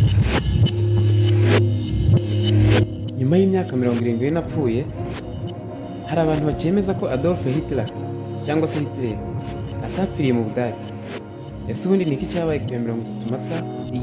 Nyuma y'imyaka 70 napfuye, hari abantu bakemeza ko Adolf Hitler cyangwa se Hitler atapfiriye mu Budage. Ese ubundi niki cyabaye ku 30 Mata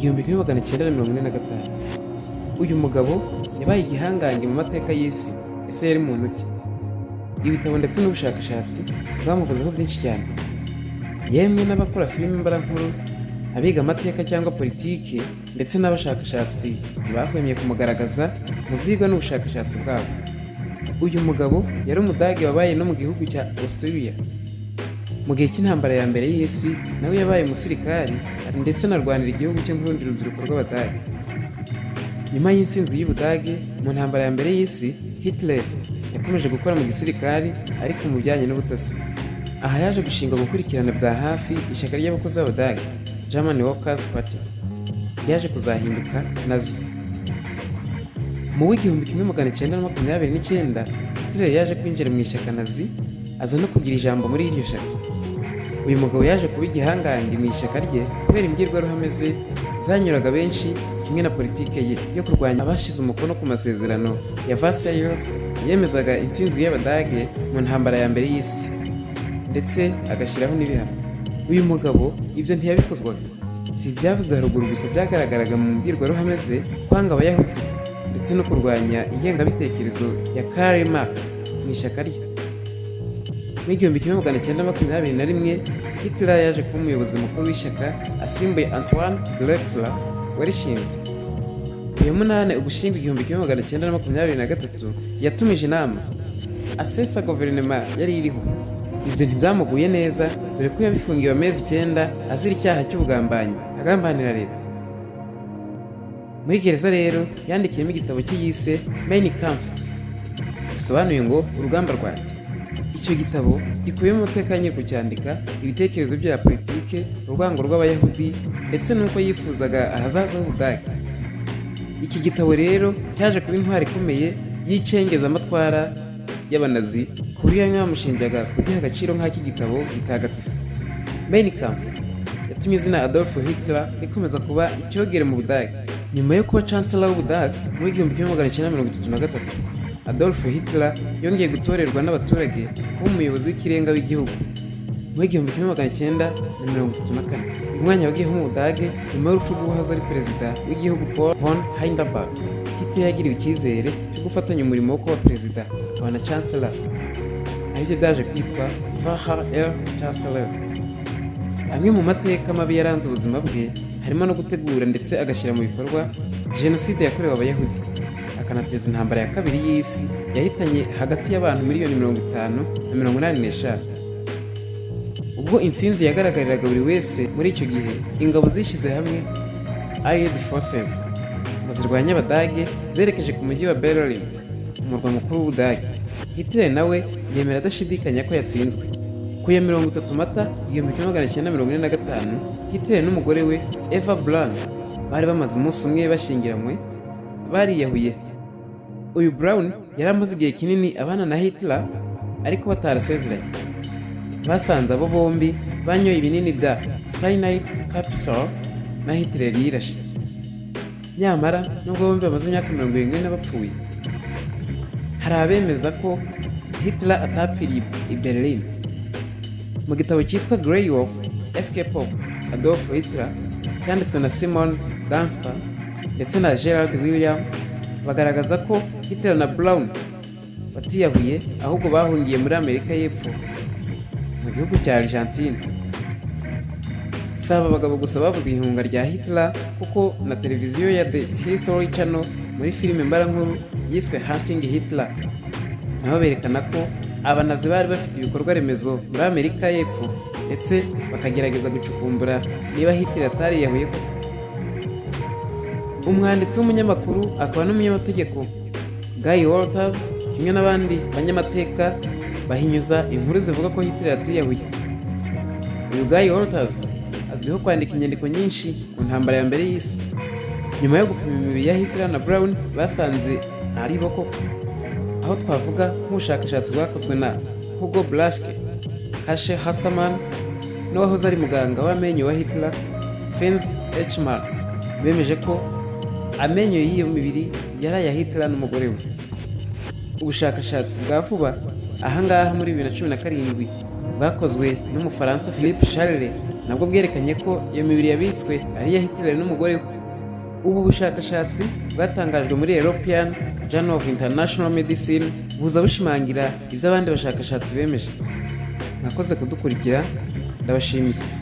1945? Uyu mugabo yabaye igihangange mu mateka y'isi. Ese yari muntu ki? Ibitabo ndetse n'ubushakashatsi bamuvuzeho byinshi cyane. Yemwe n'abakora filime mbarankuru, abiga amateka cyangwa politiki ndetse n'abashakashatsi ntibahwemye kumugaragaza mu byigwa n'ubushakashatsi bwabo. Uyu mugabo yari umudage wabaye no mu gihugu cya Austria. Mu gihe cy'intambara ya mbere y'isi nawe yabaye umusirikari ndetse anarwanira igihugu cye nk'urundi rubyiruko rw'Abadage. Nyuma y'intsinzwi y'Ubudage mu ntambara ya mbere y'isi, Hitler yakomeje gukora mu gisirikari ariko mu bijyanye n'ubutasi. Aha yaje gushinga gukurikirana bya hafi ishyaka ry'abakozi b'Abadage, German Workers' Party, ryaje kuzahinduka Nazi. Mu w'igihumbi 1929 Hitler yaje kwinjira mu ishyaka Nazi, aza no kugira ijambo muri iryo shyaka. Uyu mugabo yaje kuba igihangange mu ishyaka rye kubera imbwirwaruhame ze zanyuraga benshi, kimwe na politike ye yo kurwanya abashize umukono ku masezerano ya Versailles yemezaga intsinzwi y'Abadage mu ntambara ya mbere y'isi, ndetse agashyiraho n'ibihano. Uyu mugabo ibyo ntiyabikozwaga. Si ibyavuzwe haruguru gusa byagaragaraga mu mbwirwaruhame ze kwanga Abayahudi ndetse no kurwanya ingengabitekerezo ya Karl Marx mu ishyaka rye. Mu 1921 Hitler yaje kuba umuyobozi mukuru w'ishyaka asimbuye Antoine Drexler warishinze. Uyu munane Ugushyingo 1923 yatumije inama asesa guverinoma yari iriho. Ibyo ntibyamuguye neza dore ko yabifungiwe amezi 9 azira icyaha cy'ubugambanyi agambanira leta. Muri gereza rero yandikiyemo igitabo cye yise Mein Kampf, bisobanuye ngo urugamba rwanjye. Icyo gitabo gikubiyemo amateka yo kucyandika ibitekerezo bya politike, urwango rw'Abayahudi ndetse n'uko yifuzaga ahazaza h'Ubudage. Iki gitabo rero cyaje kuba intwari ikomeye y'icengeza amatwara y'Abanazi, ku buryo bamushinjaga kugiha agaciro nk'aki gitabo gitagatifu. Mein Kampf yatumye izina Adolf Hitler rikomeza kuba icyogere mu Budage. Nyuma yo kuba Chancellor w'Ubudage mu 1933, Adolf Hitler yongeye gutorerwa n'abaturage kuba umuyobozi w'ikirenga w'igihugu. Mu 1934 uyu mwanya wagiyeho mu Budage nyuma y'urupfu rw'uwahoze ari perezida w'igihugu Paul von Hindenburg. Hitler yagiriwe icyizere cyo gufatanya umurimo wo kuba perezida akaba na Chancellor, aribyo byaje kwitwa Führer Chancellor. Amwe mu mateka mabi yaranze ubuzima bwe harimo no gutegura ndetse agashyira mu bikorwa jenoside yakorewe Abayahudi, akanateza intambara ya kabiri y'isi yahitanye hagati y'abantu miliyoni 50 na 85. Ubwo intsinzi yagaragariraga buri wese muri icyo gihe, ingabo zishyize hamwe Allied Forces ngo zirwanye Abadage zerekeje ku mujyi wa Berlin, umurwa mukuru w'Ubudage. Hitler nawe yemera adashidikanya ko yatsinzwe. Ku ya 30 Mata 1945 Hitler n'umugore we Eva Braun bari bamaze umunsi umwe bashyingiranywe bariyahuye. Uyu Braun yari amaze igihe kinini abana na Hitler ariko batarasezeranye. Basanze abo bombi banyoye ibinini bya cyanide capsule na Hitler yirashe. Nyamara nubwo bombi bamaze imyaka 70 bapfuye, hari abemeza ko Hitler atapfiriye i Berlin. Mu gitabo cyitwa Grey Wolf Escape of Adolf Hitler cyanditswe na Simon Dunster ndetse na Gerald William, bagaragaza ko Hitler na Braun batiyahuye ahubwo bahungiye muri Amerika y'Epfo mu gihugu cya Argentine. Saba abagabo gusa bavuzwe ihunga rya Hitler, kuko na televiziyo ya The History Channel muri filime mbarankuru yiswe Hunting Hitler nabo berekana ko Abanazi bari bafite ibikorwa remezo muri Amerika y'Epfo ndetse bakagerageza gucukumbura niba Hitler atariyahuye. Umwanditsi w'umunyamakuru akaba n'umunyamategeko Guy Walters kimwe n'abandi banyamateka bahinyuza inkuru zivuga ko Hitler yatiyahuye. Uyu Guy Walters azwiho kwandika inyandiko nyinshi ku ntambara ya mbere y'isi. Nyuma yo gupima imibiri ya Hitler na Braun basanze ari bo koko, aho twavuga nk'ubushakashatsi bwakozwe na Hugo Blaschke, Kashe Hassaman n'uwahoze ari muganga w'amenyo wa Hitler, Fenz Eichmann, bemeje ko amenyo y'iyo mibiri yari aya Hitler n'umugore we. Ubushakashatsi bwa vuba ahangaha muri 2017 bwakozwe n'umufaransa Philippe Charles nabwo bwerekanye ko iyo mibiri yabitswe ari iya Hitler n'umugore we. Ubu bushakashatsi bwatangajwe muri European Journal of International Medicine buza bushimangira ibyo abandi bashakashatsi bemeje. Mwakoze kudukurikira, ndabashimiye.